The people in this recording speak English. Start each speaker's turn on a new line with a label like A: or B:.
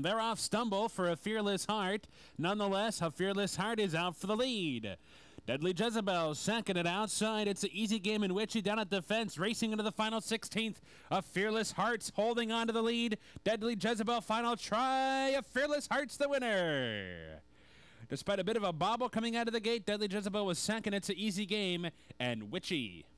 A: They're off stumble for a Fearless Heart. Nonetheless, a Fearless Heart is out for the lead. Deadly Jezebel second and outside. It's an easy game in Witchy down at the fence, racing into the final 16th. A Fearless Heart's holding on to the lead. Deadly Jezebel final try. A Fearless Heart's the winner. Despite a bit of a bobble coming out of the gate, Deadly Jezebel was second. It's an easy game, and Witchy